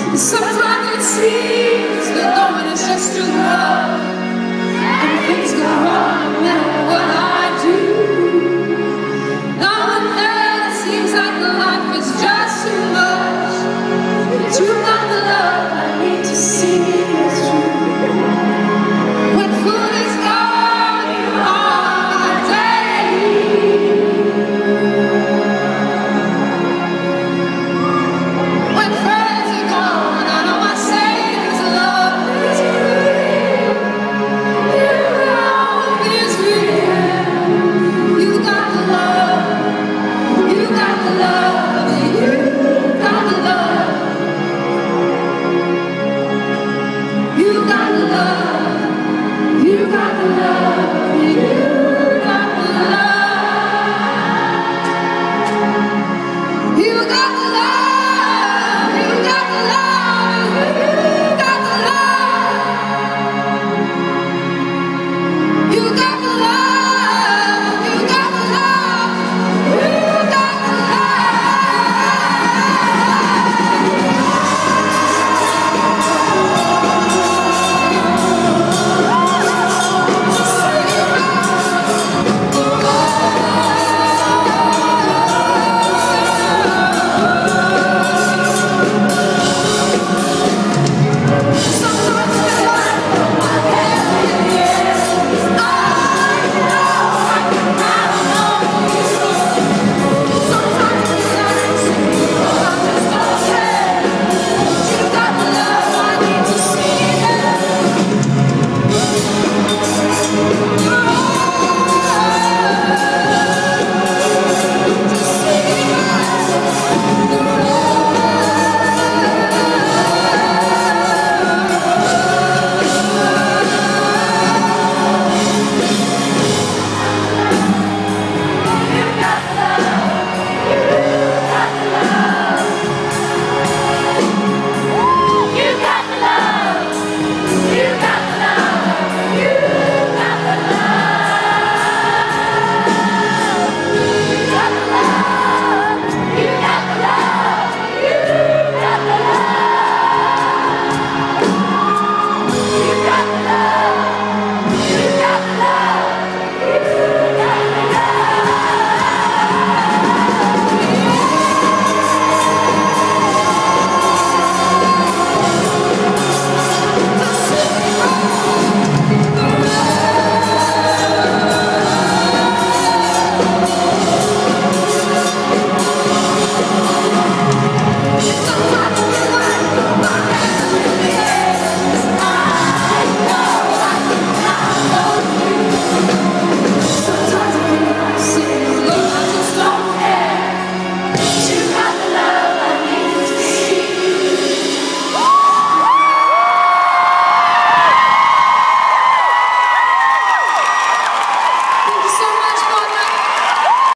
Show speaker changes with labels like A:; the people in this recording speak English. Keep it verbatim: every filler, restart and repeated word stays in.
A: Sometimes it seems that no one is just too love, and things go wrong no matter what I do. Now and then it seems like life is just too much, but you got the love I need to see it through. When food is gone, you are my day. When friends are gone, I know my Savior's love is free. You love is real. You got the love. You got the love. You got the love. You got the love. You got the love. You